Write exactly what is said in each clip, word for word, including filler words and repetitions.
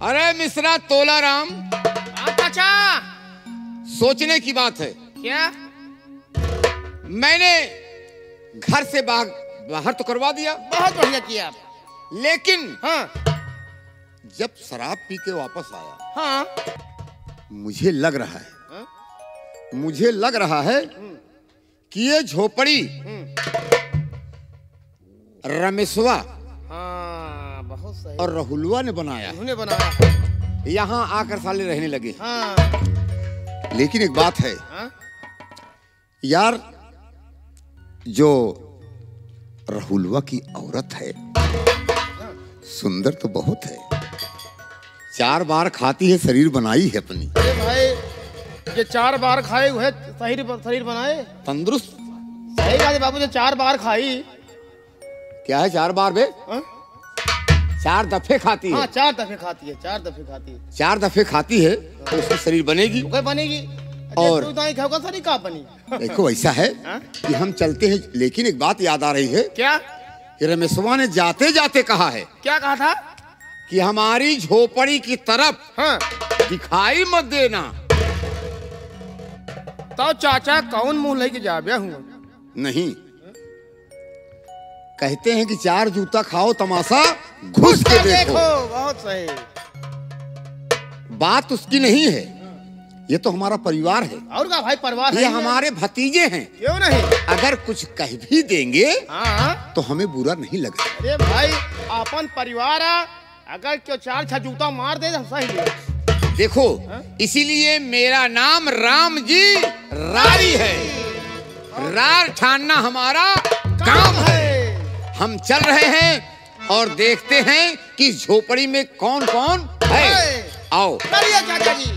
अरे मिश्रा तोला राम। चाचा सोचने की बात है। क्या? मैंने घर से बाहर बाहर तो करवा दिया। बहुत बढ़िया किया आप। लेकिन हाँ जब शराब पी के वापस आया, हाँ मुझे लग रहा है हाँ? मुझे लग रहा है कि ये झोपड़ी रमेशवा हाँ बहुत सही और राहुलवा ने बनाया, उन्होंने बनाया। यहाँ आकर साले रहने लगे। हाँ लेकिन एक बात है हाँ? यार, जो राहुलवा की औरत है सुंदर तो बहुत है, चार बार खाती है, शरीर बनाई है अपनी। अरे भाई ये चार बार खाए हुए शरीर शरीर बनाए, तंदुरुस्त। सही बात है बाबू, जो चार बार खाई। क्या है चार बार बे? हाँ? चार दफे खाती है। हाँ चार दफे खाती है, चार दफे खाती है। चार दफे खाती है तो उसकी शरीर बनेगी। कोई बनेगी और खाओगा शरीर का बनी। देखो ऐसा है हाँ? कि हम चलते हैं, लेकिन एक बात याद आ रही है। क्या? कि रमेशवा ने जाते जाते कहा है। क्या कहा था? कि हमारी झोपड़ी की तरफ हाँ दिखाई मत देना। तो चाचा कौन मुंह लेके जा गया हूँ? नहीं, कहते हैं कि चार जूता खाओ तमाशा घुस के देखो। बहुत सही। बात उसकी नहीं है, ये तो हमारा परिवार है। और का भाई परिवार है, ये हमारे भतीजे हैं। क्यों नहीं? अगर कुछ कह भी देंगे हाँ तो हमें बुरा नहीं लगता। अरे भाई अपन परिवार है, अगर क्यों चार छह जूता मार दे तो सही है। देखो इसीलिए मेरा नाम राम जी रारी है। रार ठानना हमारा काम है। हम चल रहे हैं और देखते हैं कि झोपड़ी में कौन कौन है। आओ चलिए चाचा जी।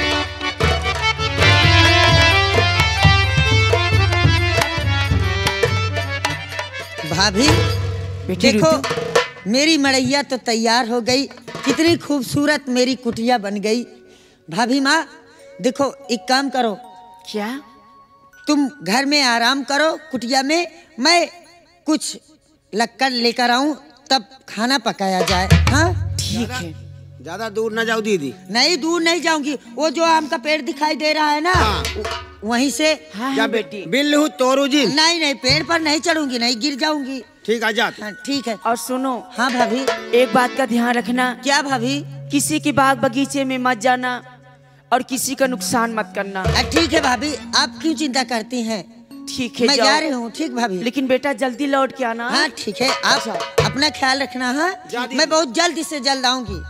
भाभी देखो, मेरी मड़ैया तो तैयार हो गई, कितनी खूबसूरत मेरी कुटिया बन गई। भाभी माँ देखो, एक काम करो। क्या? तुम घर में आराम करो कुटिया में, मैं कुछ लक्कड़ लेकर आऊं, तब खाना पकाया जाए। हाँ ठीक है। ज्यादा दूर ना जाओ दीदी। नहीं दूर नहीं जाऊंगी, वो जो आम का पेड़ दिखाई दे रहा है ना, हाँ। वहीं से। हाँ क्या हाँ बेटी। बिल्लू तोरू जी? नहीं नहीं, पेड़ पर नहीं चढ़ूंगी, नहीं गिर जाऊंगी। ठीक है जा। हाँ ठीक है। और सुनो, हाँ भाभी। एक बात का ध्यान रखना। क्या भाभी? किसी के बाग बगीचे में मत जाना और किसी का नुकसान मत करना। ठीक है भाभी, आप क्यों चिंता करती हैं? ठीक है, मैं जाओ। जा रही हूँ। ठीक भाभी। लेकिन बेटा जल्दी लौट के आना। हाँ ठीक है, आप अपना ख्याल रखना। हाँ मैं बहुत जल्द से जल्द आऊंगी।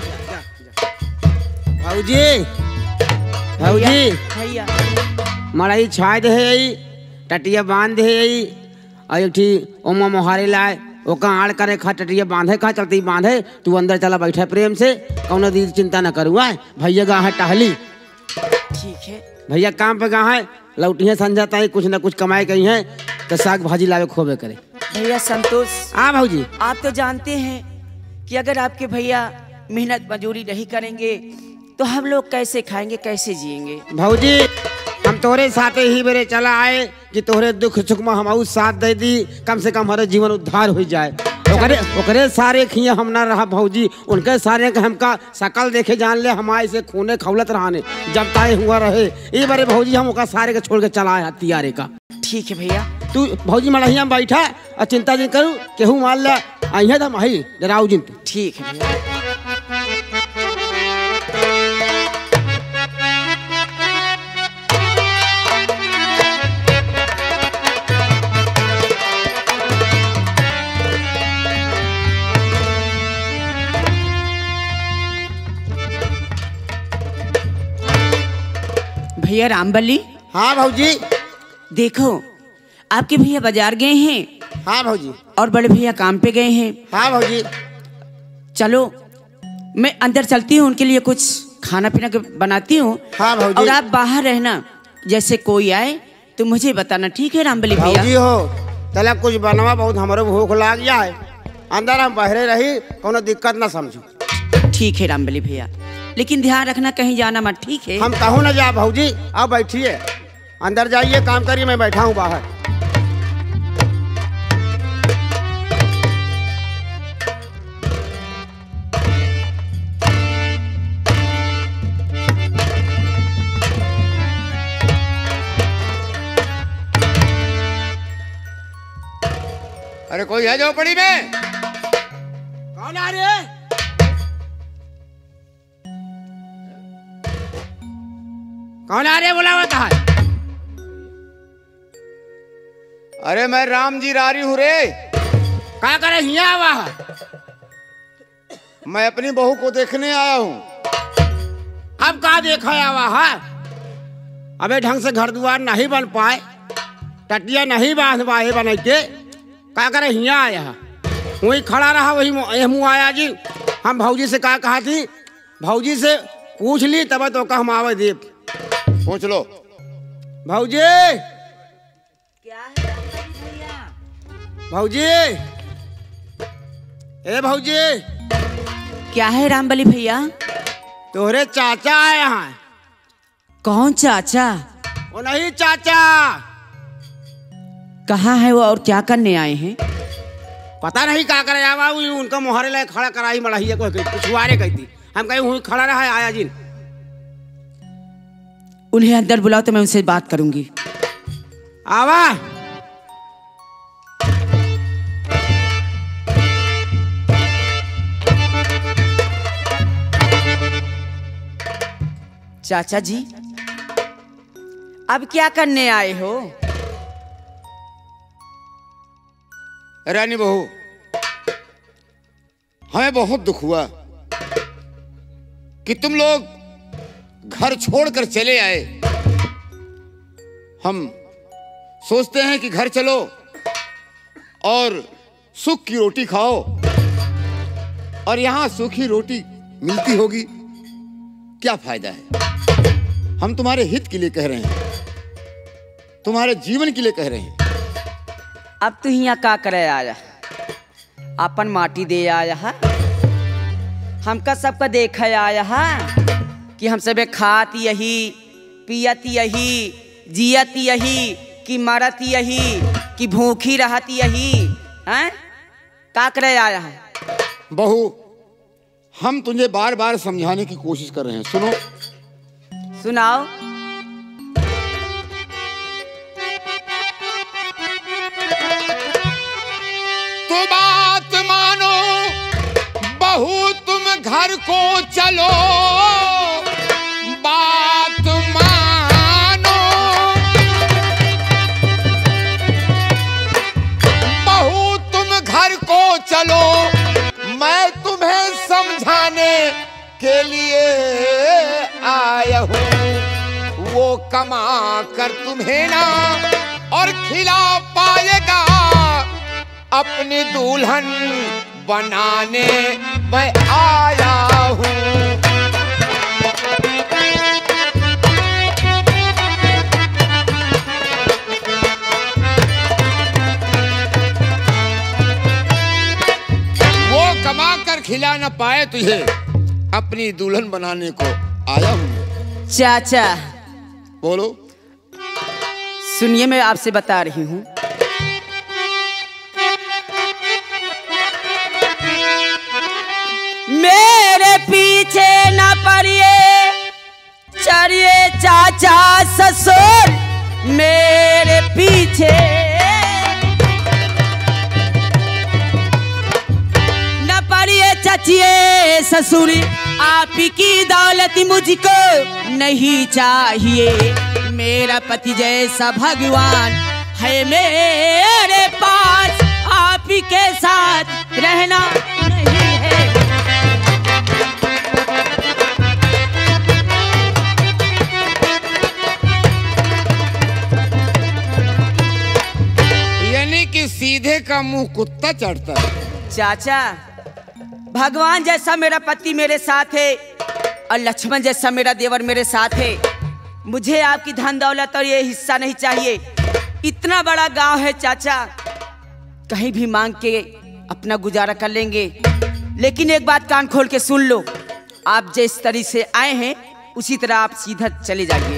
भाऊजी भाऊजी भैया मड़ाई छाय दे है, टटिया बांध दे है, और एक ठी ओमा मोहारे लाए ओका आड़ करे खा टटिया बांधे खा चलती बांधे। तू अंदर चला बैठा प्रेम से, कौनो दीदी चिंता न करूँ। भैया गा है टहली। ठीक है। भैया काम पे गा है, लौटिया संझाता है, कुछ न कुछ कमाई कही है तो साग भाजी लावे खोबे करे। भैया संतोष, हाँ भाऊजी। आप तो जानते हैं कि अगर आपके भैया मेहनत मजूरी नहीं करेंगे तो हम लोग कैसे खाएंगे, कैसे जिएंगे। भाऊजी हम तोरे साथे ही मेरे चला आए कि तोहरे दुख सुख में हम साथ दे दी, कम से कम हमारे जीवन उद्धार हो जाए। ओकरे ओकरे सारे खिया हम ना रहा भाऊजी, उनके सारे का हमका शकल देखे जान ले, हमारे से खूने खौलत रहने जब ताए हुआ रहे। ये बारे भाऊजी हम ओका सारे के छोड़ के चला आए हथियारे का। ठीक है भैया। तू भाऊजी मड़हिया में बैठा और चिंता नहीं करूँ, केहू मान ला अहिया तो माही डराऊ जिन। ठीक है भैया। भैया रामबली। हाँ भाऊजी। देखो आपके भैया बाजार गए हैं। हाँ भाऊजी। और बड़े भैया काम पे गए हैं। हाँ भाऊजी। चलो मैं अंदर चलती हूँ, उनके लिए कुछ खाना पीना के बनाती हूँ। हाँ भाऊजी। और आप बाहर रहना, जैसे कोई आए तो मुझे बताना। ठीक है रामबली भैया। भाऊजी हो चला कुछ बनवा, बहुत हमारे भूख लाग जाए, अंदर हम बहरे रही, कोनो दिक्कत ना समझो। ठीक है रामबली भैया, लेकिन ध्यान रखना कहीं जाना मत। ठीक है। हम कहूँ ना जा भाऊजी, आप बैठिए अंदर जाइए, काम करिए, मैं बैठा हूँ बाहर। कोई है झोपड़ी में? कौन आ रे? कौन आ रे बुलावा था? अरे मैं राम जी रारी हूँ रे। क्या करे हिया आवा? मैं अपनी बहू को देखने आया हूँ। अब का देखा आवा है? अबे ढंग से घर द्वार नहीं बन पाए, टटिया नहीं बांध पाए बने के, क्या करे हिया आया? वही खड़ा रहा, वही मुँह आया जी। हम भौजी से क्या कहा थी, भौजी से पूछ ली तब तो का हम आवे दे। पूछ लो। भौजी क्या है भैया? भौजी, ए भौजी, क्या है रामबली भैया? तोहरे चाचा आए हैं। कौन चाचा? वो नहीं चाचा। कहाँ है वो और क्या करने आए हैं? पता नहीं क्या करे आवा, उनका मुहारे लाए खड़ा कराई मड़ाही कोई पिछुआरे कहती। हम कहीं हुई खड़ा रहा है आया जी। उन्हें अंदर बुलाओ तो मैं उनसे बात करूंगी। आवा। चाचा जी, अब क्या करने आए हो? रानी बहू, हमें बहुत दुख हुआ कि तुम लोग घर छोड़कर चले आए। हम सोचते हैं कि घर चलो और सुख की रोटी खाओ, और यहां सूखी रोटी मिलती होगी, क्या फायदा है? हम तुम्हारे हित के लिए कह रहे हैं, तुम्हारे जीवन के लिए कह रहे हैं। अब तो यहाँ का करे आया, अपन माटी दे आया है, हमका सबका देखा आया है कि हम सबे खात यही, पियत यही, जियत यही, कि मरत यही, कि भूखी रहत यही, हैं? का करे आया है? बहू, हम तुझे बार बार समझाने की कोशिश कर रहे हैं, सुनो। सुनाओ। तो बात मानो बहू, तुम घर को चलो, बात मानो बहू, तुम घर को चलो, मैं तुम्हें समझाने के लिए आया हूँ। वो कमा कर तुम्हें ना और खिला पाएगा, अपनी दुल्हन बनाने मैं आया हूँ। वो कमा कर खिला ना पाए तुझे, अपनी दुल्हन बनाने को आया हूँ। चाचा बोलो। सुनिए, मैं आपसे बता रही हूँ, मेरे पीछे न पड़िए, चलिए चाचा ससुर मेरे पीछे, न पड़िए चचिए ससुर, आप की दौलत मुझको नहीं चाहिए, मेरा पति जैसा भगवान है मेरे पास, आप के साथ रहना नहीं है। यानी कि सीधे का मुंह कुत्ता चढ़ता है। चाचा, भगवान जैसा मेरा पति मेरे साथ है और लक्ष्मण जैसा मेरा देवर मेरे साथ है, मुझे आपकी धन दौलत और ये हिस्सा नहीं चाहिए। इतना बड़ा गांव है चाचा, कहीं भी मांग के अपना गुजारा कर लेंगे, लेकिन एक बात कान खोल के सुन लो, आप जिस तरह से आए हैं उसी तरह आप सीधा चले जाइए।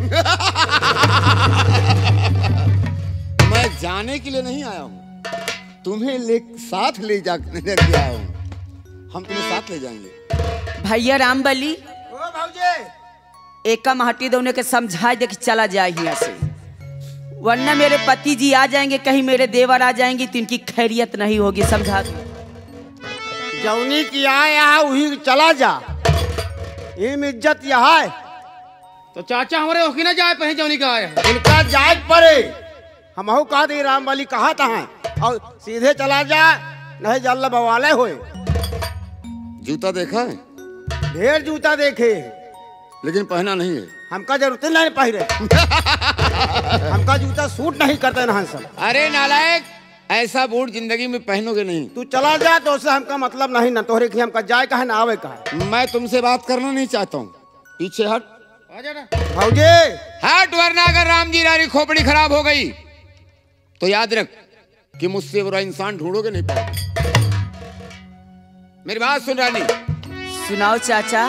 मैं जाने के लिए नहीं आया हूँ, तुम्हें ले साथ ले जा लेके आया हूँ। हम तुम्हें साथ ले जाएंगे। भैया रामबली, ओ भौजी, एक हट्टी दोनों के समझा दे कि चला जाए यहाँ से। वरना मेरे पति जी आ जाएंगे, कहीं मेरे देवर आ जाएंगे तो इनकी खैरियत नहीं होगी। समझा दो। जौनी की आए यहाँ वही चला जा, इम इज्जत यहाँ है। तो चाचा हमारे होकी ना जाए पहले जौनी का आए हैं। उनका जाए पड़े, हम हो कहा दे राम वाली कहा था है और सीधे चला जा, नहीं जल्ला बवाले होए। जूता देखा है ढेर जूता देखे, लेकिन पहना नहीं है। हमका जरूरत नहीं पहरे। हमका जूता सूट नहीं करते ना सब। अरे नालायक, ऐसा बूट जिंदगी में पहनोगे नहीं। तू चला जा तो उससे हमका मतलब नहीं ना, तोहरे की हमका जाए कहे ना आवे कहे। मैं तुमसे बात करना नहीं चाहता हूँ, पीछे हट। भाऊजी हट, वरना अगर राम जी रानी खोपड़ी खराब हो गई तो याद रख कि मुझसे बुरा इंसान ढूंढोगे नहीं पाओगे। मेरी बात सुन रानी। सुनाओ चाचा।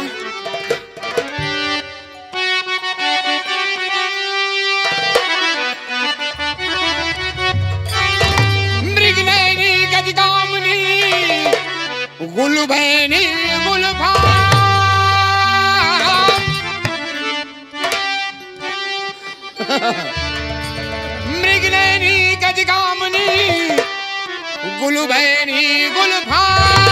मृगनयनी गजगामिनी गुलभैनी गुलफा मृगनयनी गजगामिनी गुलभैनी गुलफा,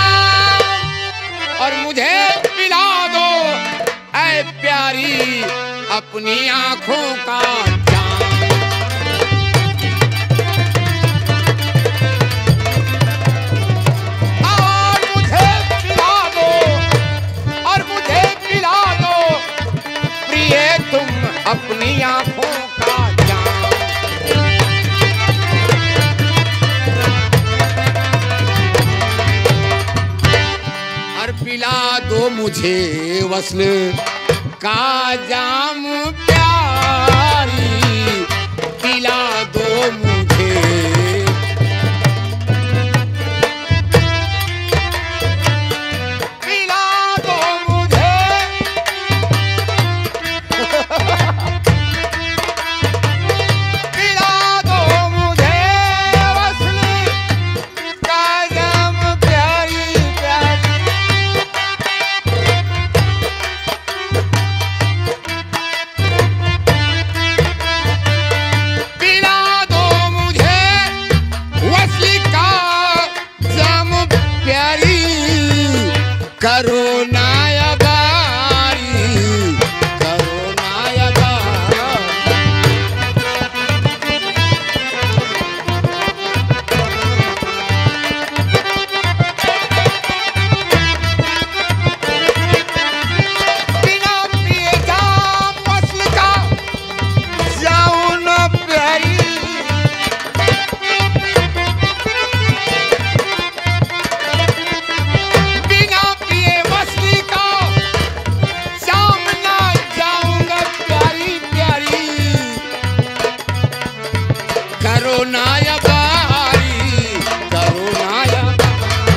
और मुझे पिला दो ऐ प्यारी अपनी आंखों का जाम। और मुझे पिला दो, और मुझे पिला दो प्रिय तुम अपनी आंखों का जाम। और पिला दो मुझे वस्ल का जाम प्यारी, पिला दो मुझे। पिला दो मुझे पिला दो मुझे वस्ल का जाम प्यारी प्यारी। पिला दो मुझे वस्ल का जाम प्यारी, करो नायबारी, करो नायबारी। बिना पिए जाम वस्ल का जाऊं न प्यारी। बिना पिए वस्ल का जाम ना जाऊंगा प्यारी प्यारी, करो नायबारी, करो नायबारी।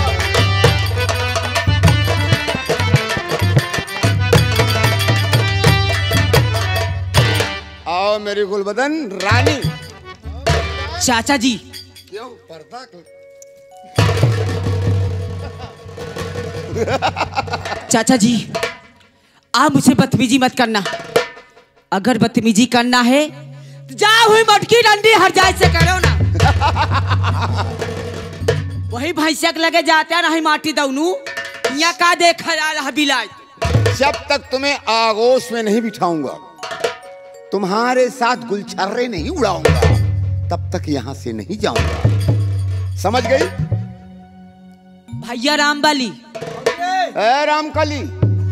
आओ मेरी गुलबदन रानी। चाचा जी, क्यों पर्दा क्यों? चाचा जी आप मुझसे बदतमीजी मत करना। अगर बदतमीजी करना है तो जा हुई मटकी डंडी हर जाए से करो ना। वही भैंसक लगे जाते हैं नहीं माटी दौनू, यहाँ का देखा जा रहा बिलाई। जब तक तुम्हें आगोश में नहीं बिठाऊंगा, तुम्हारे साथ गुलछर्रे नहीं उड़ाऊंगा, तब तक यहाँ से नहीं जाऊंगा। समझ गई? भैया रामबली, ए रामकली,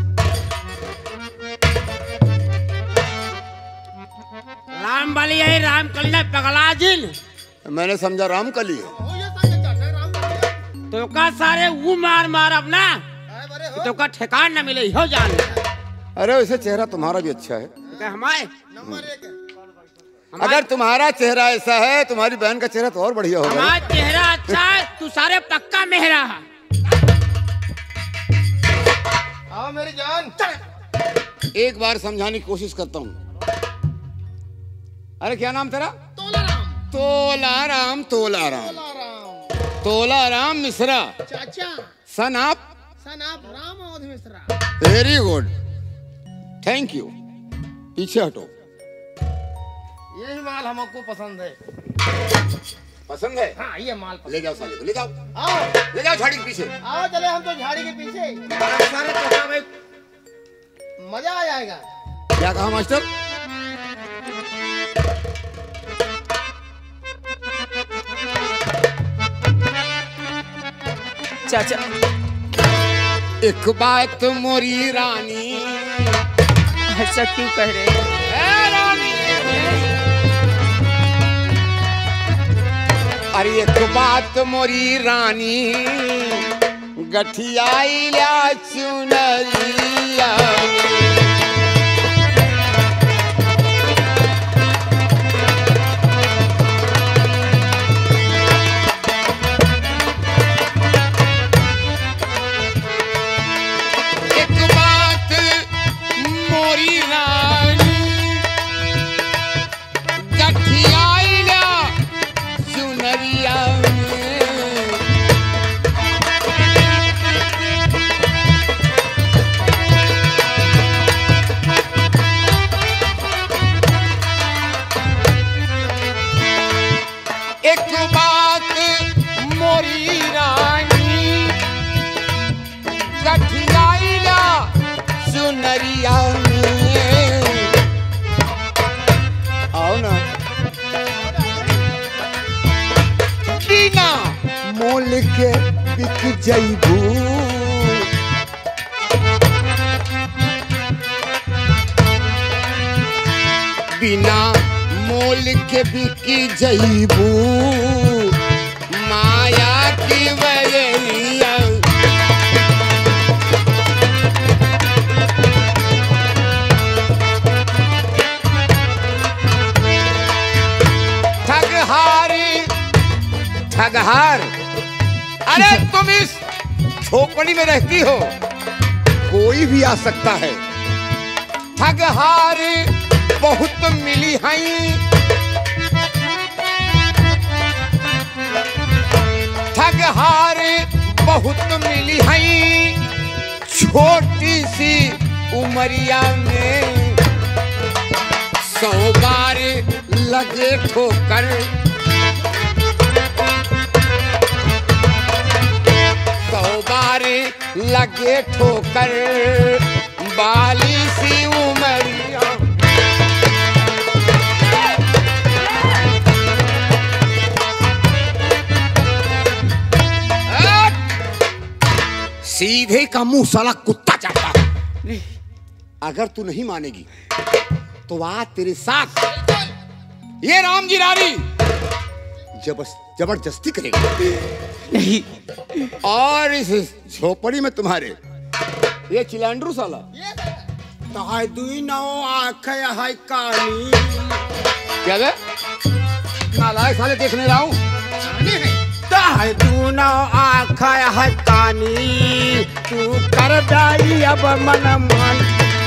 राम वाली है राम कली ने पगला जिन मैंने समझा रामकली है। तो का सारे वो मार मार अपना तो का ठिकान न मिले हो जान। अरे वैसे चेहरा तुम्हारा भी अच्छा है। क्या हमारे अगर तुम्हारा चेहरा ऐसा है, तुम्हारी बहन का चेहरा तो और बढ़िया होगा। हमारा चेहरा अच्छा है, तू सारे पक्का मेहरा है। आओ मेरी जान। एक बार समझाने की कोशिश करता हूँ। अरे क्या नाम तेरा? तोलाराम। तोलाराम। तोलाराम तोलाराम। तोलाराम मिश्रा। चाचा। सन आप? सन आप Ram Awadh Mishra. Very good, thank you. पीछे हटो। यही माल हमको पसंद है। पसंद है? हाँ ये माल पसंद। ले जाओ साले को, ले जाओ, आओ ले जाओ झाड़ी के पीछे। आओ चले हम तो झाड़ी के पीछे, सारे तो भाई मजा आ जाएगा। क्या कहा मास्टर? चाचा एक बात मोरी रानी, ऐसा क्यों कह रहे हैं? ए रानी, अरे एक बात मोरी रानी, गठियाई ला चुनरिया। आओ ना, बिना मोल के बिक जइबू, बिना मोल के बिक जइबू, माया की वजह ठगहार। अरे तुम इस झोपड़ी में रहती हो, कोई भी आ सकता है। ठगहार बहुत मिली हैं, ठगहार बहुत मिली हैं, छोटी सी उमरिया में सौ बार लगे ठोकर, सौ बार लगे ठोकर, बाली सी उमरिया। सीधे का मुंह साला कुत्ता चाटता है। अगर तू नहीं मानेगी तो आज तेरे साथ ये राम जी रानी जबरदस्ती करेगा। नहीं, और इस झोपड़ी में तुम्हारे ये चिलैंड्रू साला ताई दुई नौ आँखें है कानी। क्या बे? नालायक साले देखने रहा हूँ। ताई दू नौ आँखें है कानी, तू कर जाई अब मन मन।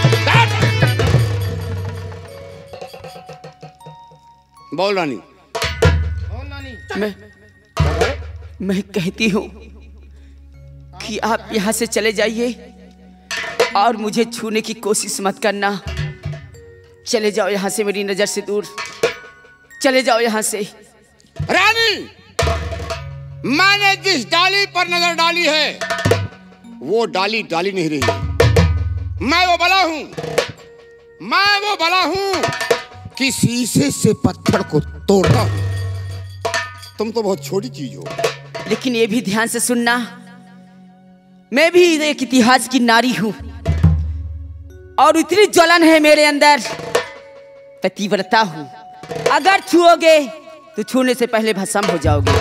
बोल रानी। मैं मैं कहती हूँ कि आप यहाँ से चले जाइए और मुझे छूने की कोशिश मत करना। चले जाओ यहाँ से, मेरी नजर से दूर चले जाओ यहाँ से। रानी, मैंने जिस डाली पर नजर डाली है वो डाली डाली नहीं रही। मैं वो बला हूँ, मैं वो बला हूँ कि शीशे से पत्थर को तोड़ता हूँ। तुम तो बहुत छोटी चीज हो। लेकिन ये भी ध्यान से सुनना, मैं भी एक इतिहास की नारी हूं और इतनी ज्वलन है मेरे अंदर, पतिव्रता हूं। अगर छुओगे तो छूने से पहले भस्म हो जाओगे।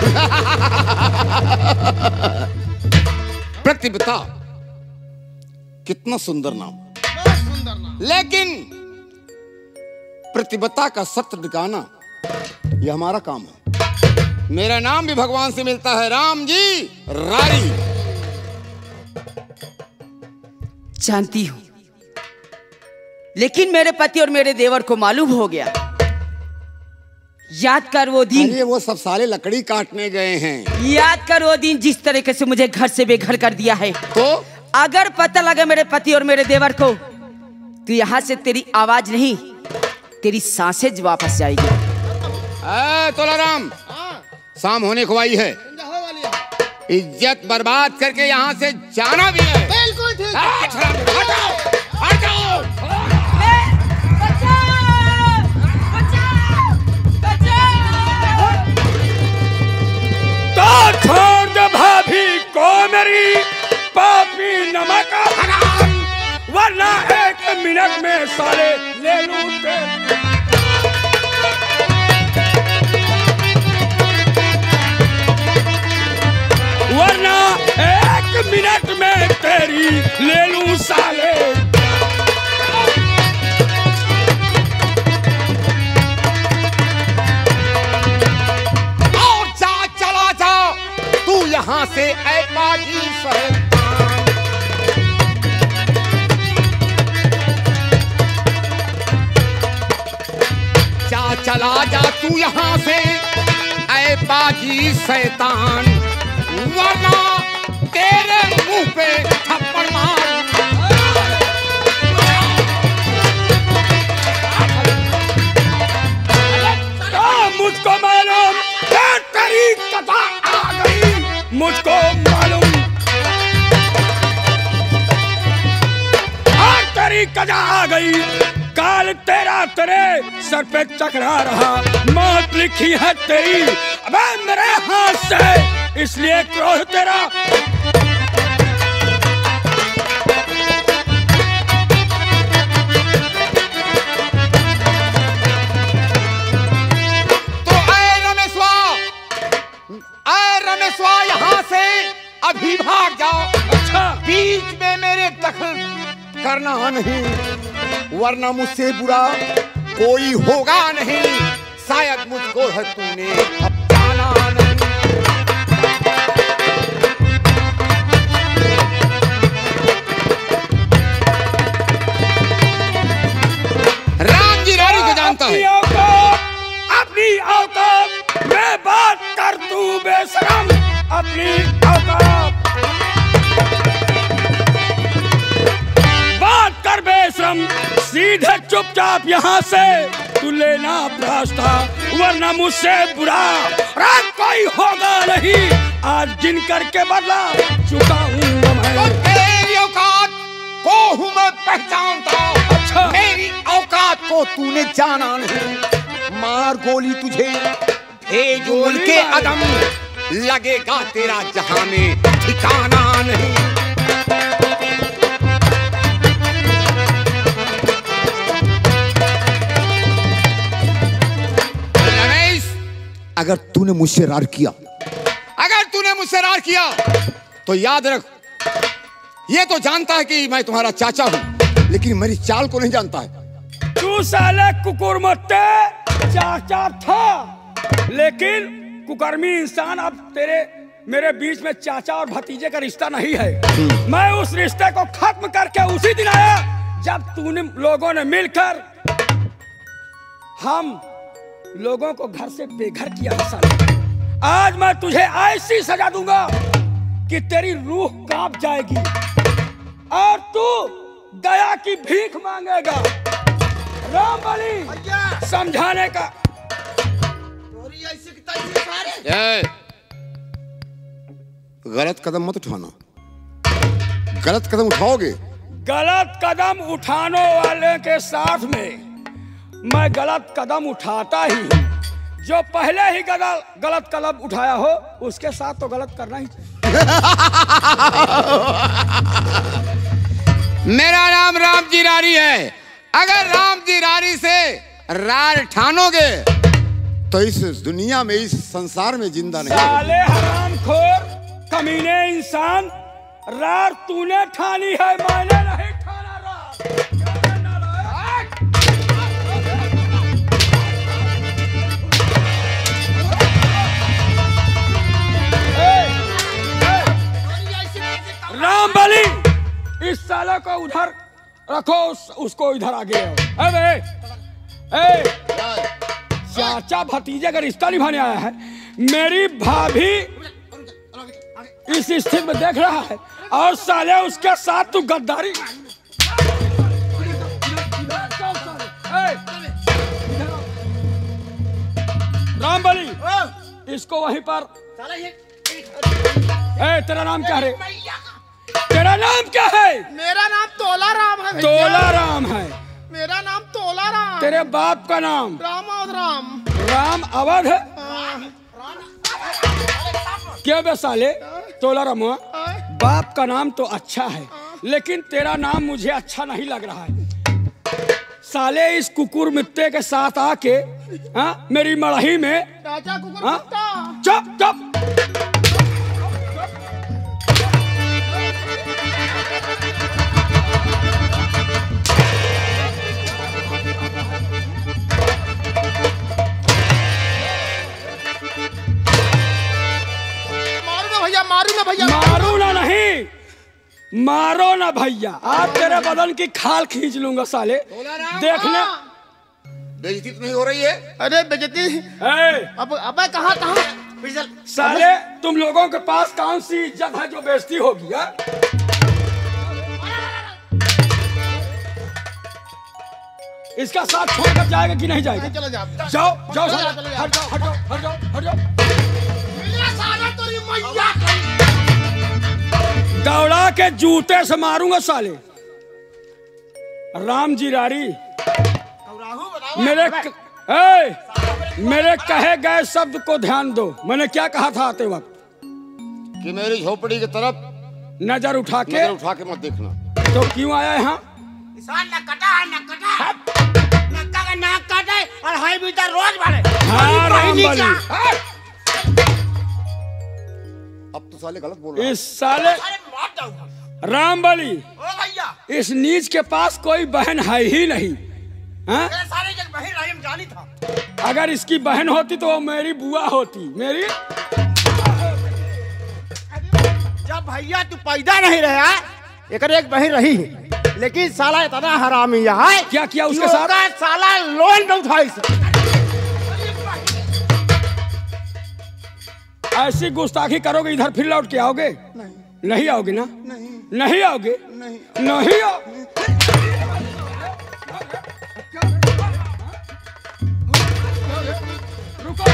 प्रतिव्रता, कितना सुंदर नाम। सुंदर नाम। लेकिन प्रतिव्रता का सत्य दिखाना यह हमारा काम है। मेरा नाम भी भगवान से मिलता है, राम जी रारी। जानती हूं, लेकिन मेरे पति और मेरे देवर को मालूम हो गया। याद कर वो दिन। अरे वो सब साले लकड़ी काटने गए हैं। याद कर वो दिन जिस तरीके से मुझे घर से बेघर कर दिया है। तो अगर पता लगा मेरे पति और मेरे देवर को तो यहाँ से तेरी आवाज नहीं, तेरी सांसें वापस जाएगी। ए तोलाराम, शाम होने को आई है, इज्जत बर्बाद करके यहाँ से जाना भी है। बिल्कुल ठीक। हटाओ, हटाओ। तो छोड़ दे भाभी को मेरी पापी नमक हराम, वरना एक मिनट में साले ले लूं तेरे। वरना एक मिनट में तेरी ले लूं साले। और जा, चला जा तू यहाँ से ऐ पाजी शैतान। जा, चला जा तू यहाँ से ऐ पाजी शैतान, वरना तेरे मुंह पे थप्पड़ मार। मुझको मालूम तेरी कथा आ गई, मुझको मालूम और तेरी कथा आ गई। काल तेरा तेरे सर पे चकरा रहा, मौत लिखी है तेरी अबे मेरे हाथ से, इसलिए क्रोध तेरा। तो ऐ रमेशवा, ऐ रमेशवा यहाँ से अभी भाग जाओ। अच्छा, बीच में मेरे दखल करना नहीं, वरना मुझसे बुरा कोई होगा नहीं। शायद मुझको है तूने अब जाना नहीं। राम जी रानी को जानता है। अपनी औकात, अपनी औकात मैं बात कर तू बेशरम, अपनी औकात बात कर बेशरम। सीधे चुपचाप यहाँ से तू लेना रास्ता, वरना मुझसे बुरा रात कोई होगा नहीं। आज जिन करके बदला चुका हूँ तो मैं। तेरी औकात को हूँ मैं पहचानता। अच्छा। मेरी औकात को तूने जाना नहीं। मार गोली तुझे भेज गोली के मारे। अदम, लगेगा तेरा जहां में ठिकाना नहीं। रमेश, अगर तूने मुझसे रार किया, अगर तूने मुझसे रार किया तो याद रख, ये तो जानता है कि मैं तुम्हारा चाचा हूं, लेकिन मेरी चाल को नहीं जानता है। तू साले कुकुरमुत्ते चाचा था, लेकिन कुकर्मी इंसान। अब तेरे मेरे बीच में चाचा और भतीजे का रिश्ता नहीं है। मैं उस रिश्ते को खत्म करके उसी दिन आया जब तूने लोगों ने मिलकर हम लोगों को घर से बेघर किया। साले आज मैं तुझे ऐसी सजा दूंगा कि तेरी रूह कांप जाएगी और तू दया की भीख मांगेगा। राम बली समझाने का। ए, गलत कदम मत उठाना। गलत कदम उठाओगे, गलत कदम उठाने वाले के साथ में मैं गलत कदम उठाता ही हूँ। जो पहले ही गलत गलत कदम उठाया हो उसके साथ तो गलत करना ही चाहिए। मेरा नाम राम जी रारी है। अगर राम जी रारी से रार ठानोगे तो इस दुनिया में, इस संसार में जिंदा नहीं। साले हरामखोर कमीने इंसान, रार तूने ठानी है, मैंने नहीं ठाना रार। राम बली इस साले को उधर रखो, उस, उसको इधर आगे आओ। अबे ए चाचा भतीजे का रिश्ता निभाने आया है। मेरी भाभी इस स्थिति में देख रहा है और साले उसके साथ तू गद्दारी। रामबली, इसको वहीं पर। ए, तेरा नाम क्या है? तेरा नाम क्या है? मेरा नाम तोला राम है भैया। तोला राम है। मेरा नाम तोला राम। तेरे बाप का नाम? राम और राम। राम अवध है। क्या बे साले, तोला राम हुआ? बाप का नाम तो अच्छा है, लेकिन तेरा नाम मुझे अच्छा नहीं लग रहा है। साले इस कुकुर मित्ते के साथ आके हाँ मेरी मड़ही में। चाचा कुकुर कुत्ता। चुप चुप। मारू ना भैया, मारू ना भैया। मारू ना नहीं, मारो ना भैया, आज तेरे बदन की खाल खींच लूंगा साले। देखने बेइज्जती तो नहीं हो रही है? अरे बेइज्जती। अब अबे कहाँ कहाँ साले, तुम लोगों के पास कौन सी इज्जत है जो बेइज्जती होगी? है? इसका साथ छोड़कर जाएगा कि नहीं जाएगा? चलो जाओ जाओ जाओ चलो, साले, चलो, जाओ। हट जाओ हट जाओ हट जाओ हट जाओ। दौड़ा के जूते से मारूंगा साले। राम जी रारी, मेरे क... ए, मेरे कहे गए शब्द को ध्यान दो। मैंने क्या कहा था आते वक्त? कि मेरी झोपड़ी की तरफ नजर उठा के नजर उठा के मत देखना। तो क्यों आया यहाँ? न कटा है, न कटा है। नक्का का नाक काटे और हाई बीटा रोज मारे। हाँ रामबली, अब तो साले गलत बोल रहा है। इस साले रामबली, ओ भैया, इस नीच के पास कोई बहन है ही नहीं। हाँ? मेरे सारे जग बहन राहिम जानी था। अगर इसकी बहन होती तो वो मेरी बुआ होती। मेरी जब भैया तू पैदा नहीं रहा, एक एक बहन रही, लेकिन साला इतना हरामी है। क्या किया उसके साथ? साला लोन न उठाई। ऐसी गुस्ताखी करोगे इधर फिर लौट के आओगे? नहीं, नहीं आओगे ना? नहीं, नहीं आओगे? नहीं, नहीं आओ। रुको,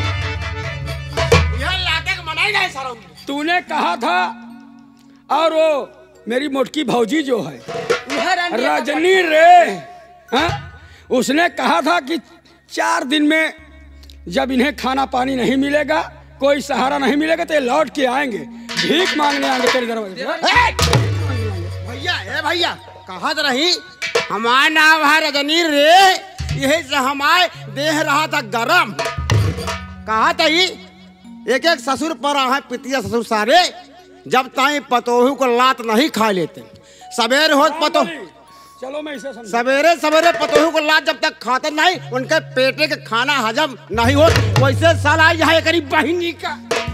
यह लाके मनाई नहीं सारा। तूने कहा था, और वो मेरी मोटकी भौजी जो है रजनी रे, हाँ? उसने कहा था कि चार दिन में जब इन्हें खाना पानी नहीं मिलेगा, कोई सहारा नहीं मिलेगा, तो ये लौट के आएंगे, भीख मांगने आएंगे तेरे दरवाजे। भैया ए भैया, कहा तो रही हमारा नाम है रजनी रे, यही से हमारे देह रहा था गरम। कहा था ही एक एक ससुर पर है पितिया ससुर सारे, जब ताई पतोहू को लात नहीं खा लेते। सवेरे हो पतो चलो मैं इसे समझा। सवेरे सवेरे पतोहू को लात जब तक खाते नहीं, उनके पेटे के खाना हजम नहीं हो, वैसे साला यहाँ करी बहिनी का।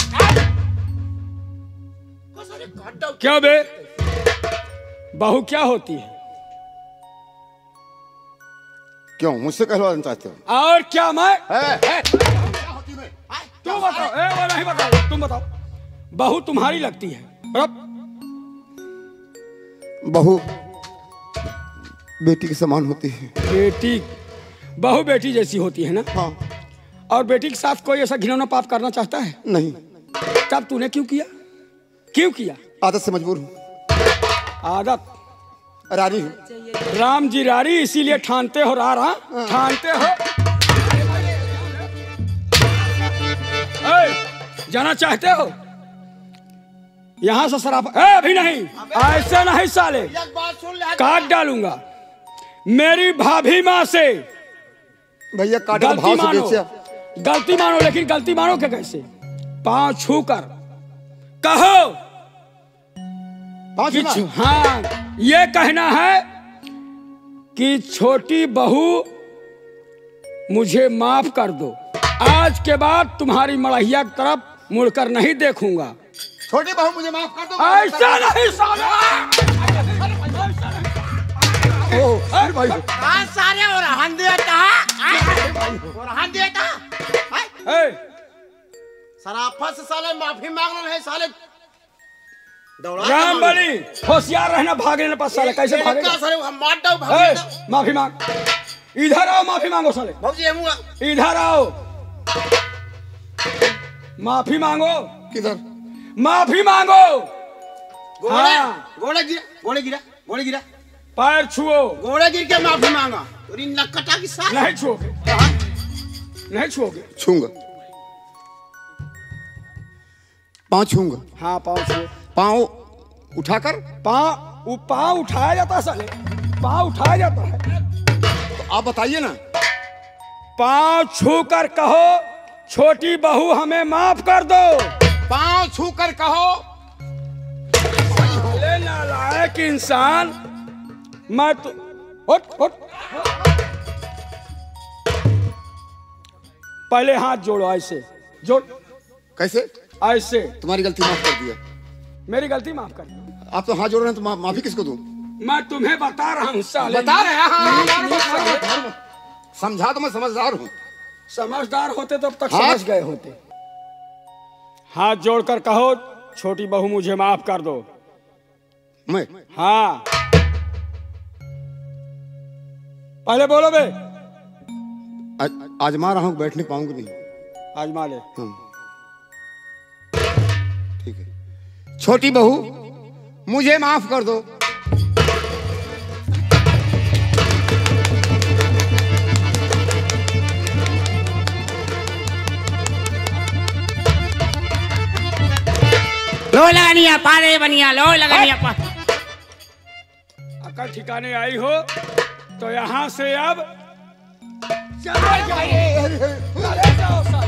क्या बे, बहू क्या होती है? क्यों मुझसे कहलवाना चाहते हो? और क्या मैं? है, है। तुम बताओ। ए, वो नहीं बताओ, तुम बताओ। बहू तुम्हारी लगती है? अब बहू बेटी के समान होती है। बेटी, बहू बेटी जैसी होती है ना? हाँ। और बेटी के साथ कोई ऐसा घिनौना पाप करना चाहता है? नहीं। तब तूने क्यों किया? क्यों किया? आदत से मजबूर हूँ। आदत? रानी हूँ। राम जी रारी, इसीलिए ठानते हो रा रा? ठानते हो? ए, जाना चाहते हो? यहाँ से शराब? ए, अभी नहीं, ऐसे नहीं साले, काट डालूंगा। मेरी भाभी माँ से भैया काटे गलती भाव से मानो, बेचा। गलती मानो, लेकिन गलती मानो क्या? कैसे? पांव छू कर कहो पाँच कि ना? छू- हाँ, ये कहना है कि छोटी बहू मुझे माफ कर दो, आज के बाद तुम्हारी मड़हिया की तरफ मुड़कर नहीं देखूंगा। छोटी बहू मुझे माफ कर दो। ऐसा नहीं साला। ओ, अरे भाई कहाँ सारे और हन देता और हन देता ए, सराफत से साले माफी मांगना है साले। दौड़ा रामबली, होशियार रहना, भागने न पास साले। कैसे भागेगा? साले हम मार दो ए, भाभी। माफी मांग, इधर आओ, माफी मांगो साले, भौजी हम इधर आओ। माफी मांगो। किधर? माफी मांगो। घोड़े हाँ। घोड़े गिरा घोड़े गिरा घोड़े गिरा पैर छुओ। घोड़े गिर के माफी मांगा। तेरी नक्कटा की साथ नहीं छुओगे, नहीं छुओगे। छूंगा, पाँव छूंगा। हाँ पाँव छुओ। पाँव उठाकर। पाँव वो पाँव उठाया जाता है साले, पाँव उठाया जाता है। तो आप बताइए ना। पाँव छू कर कहो छोटी बहू हमें माफ कर दो। पाँव छू कर कहो। ले नालायक इंसान, मैं तो उठ उठ। पहले हाथ जोड़ो, ऐसे जोड़। कैसे? ऐसे। तुम्हारी गलती माफ कर दिया। मेरी गलती माफ कर दो। आप तो हाथ जोड़ रहे हैं तो मा, माफी किसको दूं? मैं तुम्हें बता रहा हूँ साले। बता रहे हैं। हाँ, नीच- नीच साले। समझा तो मैं समझदार हूँ। समझदार होते तो अब तक हाथ- समझ गए होते। हाथ जोड़कर कहो छोटी बहू मुझे माफ कर दो। मैं हाँ पहले बोलो बे। आज, आजमा रहा हूँ, बैठ नहीं पाऊंगी नहीं। आजमा ले। हाँ। ठीक है। छोटी बहू मुझे माफ कर दो। लो लगानिया पारे बनिया लो लगानिया पा। अकल ठिकाने आई हो तो यहाँ से अब चले जाओ। चले जाओ साले।